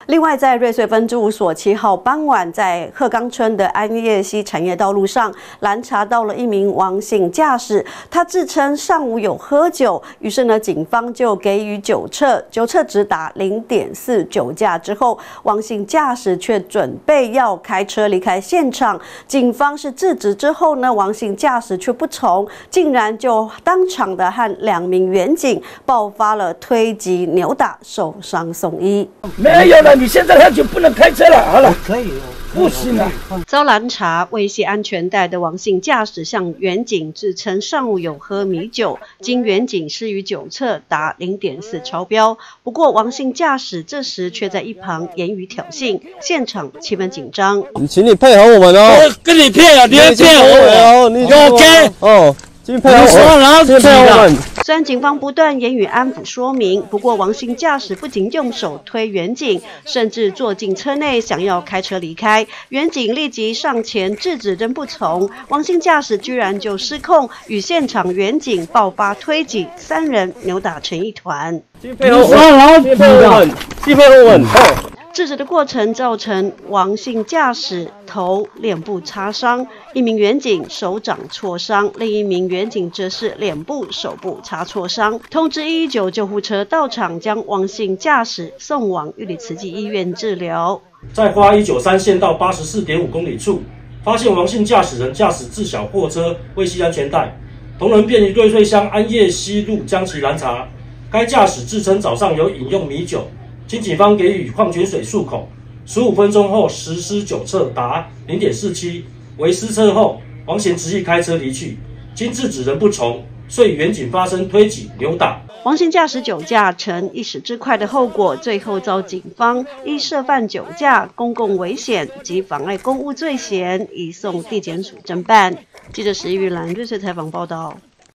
另外，在瑞穗分支务所7号傍晚，在鹤冈村的安业溪产业道路上拦查到了一名王姓驾驶，他自称上午有喝酒，于是呢，警方就给予酒测，酒测值达0.4酒驾之后，王姓驾驶却准备要开车离开现场，警方是制止之后呢，王姓驾驶却不从，竟然就当场的和2名员警爆发了推挤、扭打，受伤送医。 没有了。 你现在就不能开车了，好了，可以，不行了。 遭拦查未系安全带的王姓驾驶向员警自称上午有喝米酒，经员警施予酒测达0.4超标。不过王姓驾驶这时却在一旁言语挑衅，现场气氛紧张。 请你配合我们哦。 我跟你骗啊，你要骗我，你 OK 哦。 今天配合我们。 虽然警方不断言语安抚说明，不过王姓驾驶不仅用手推员警，甚至坐进车内想要开车离开，员警立即上前制止，仍不从。王姓驾驶居然就失控，与现场员警爆发推挤，3人扭打成一团。 配合我们，配合我们。 制止的过程造成王姓驾驶头、脸部擦伤，一名员警手掌挫伤，另一名员警则是脸部、手部擦挫伤。通知119救护车到场，将王姓驾驶送往玉里慈济医院治疗。 在花193县道84.5公里处，发现王姓驾驶人驾驶自小货车未系安全带，同仁便于瑞穗乡安业溪路将其拦查。该驾驶自称早上有饮用米酒。 经警方给予矿泉水漱口，15分钟后实施酒测达0.47，为失车后，王嫌执意开车离去，经制止仍不从，遂与员警发生推挤、扭打。 王姓驾驶酒驾成一时之快的后果，最后遭警方依涉犯酒驾、公共危险及妨碍公务罪嫌移送地检署侦办。记者石玉兰瑞穗采访报道。